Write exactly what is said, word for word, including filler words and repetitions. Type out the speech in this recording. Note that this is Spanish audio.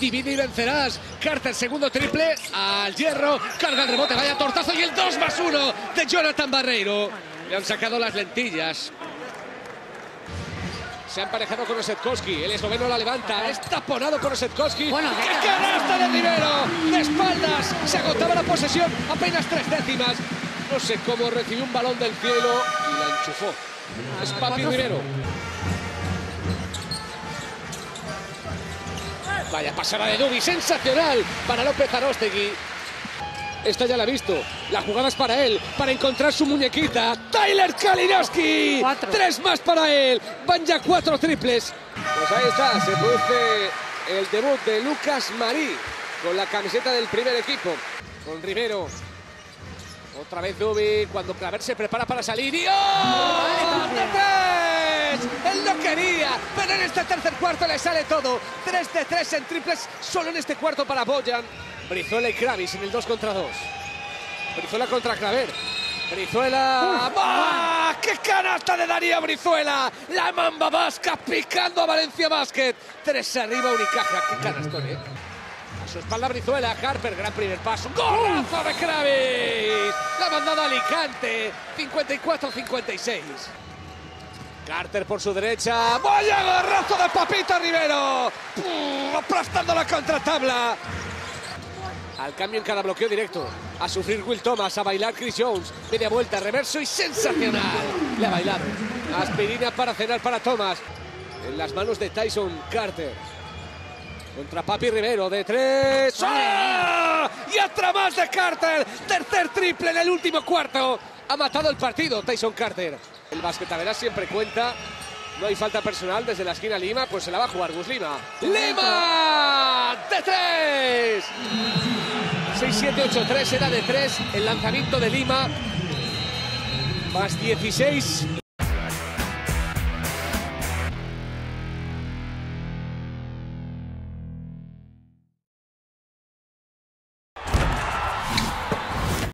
Divide y vencerás. Carter, segundo triple. Al hierro. Carga el rebote. Vaya tortazo. Y el dos más uno de Jonathan Barreiro. Le han sacado las lentillas. Se ha emparejado con Osetkowski. El esloveno la levanta. Es taponado con Osetkowski. Bueno, ¡qué canasta de Rivero! De espaldas. Se agotaba la posesión. Apenas tres décimas. No sé cómo recibió un balón del cielo y la enchufó. Es Papi Rivero. Vaya pasada de Dubi. Sensacional para López Aróstegui. Esta ya la ha visto. La jugada es para él, para encontrar su muñequita. Tyler Kalinowski. Cuatro. Tres más para él. Van ya cuatro triples. Pues ahí está, se produce el debut de Lucas Marí con la camiseta del primer equipo. Con Rivero. Otra vez Dubi cuando Claver se prepara para salir. ¡Y ¡oh! ¡De tres! Él no quería, pero en este tercer cuarto le sale todo. tres de tres en triples solo en este cuarto para Bojan. Brizuela y Kravis en el dos contra dos. Brizuela contra Claver. Brizuela. ¡Ah! ¡Qué canasta de Darío Brizuela! La mamba vasca picando a Valencia Basket. Tres arriba Unicaja. ¡Qué canastón, eh! A su espalda Brizuela. Harper, gran primer paso. ¡Golazo de Kravis! La ha mandado a Alicante. cincuenta y cuatro a cincuenta y seis. Carter por su derecha. ¡Vaya gorrazo de Papito Rivero! ¡Pum! Aplastando la contratabla. Al cambio en cada bloqueo directo. A sufrir Will Thomas, a bailar Chris Jones. Media vuelta, reverso y sensacional. Le ha bailado. Aspirina para cenar para Thomas. En las manos de Tyson Carter. Contra Papi Rivero de tres. ¡Ah! Y otra más de Carter. Tercer triple en el último cuarto. Ha matado el partido Tyson Carter. El basquetaveras siempre cuenta. No hay falta personal desde la esquina Lima. Pues se la va a jugar Gus Lima. ¡Lima! ¡De tres! seis siete ocho tres era de tres. El lanzamiento de Lima. Más dieciséis.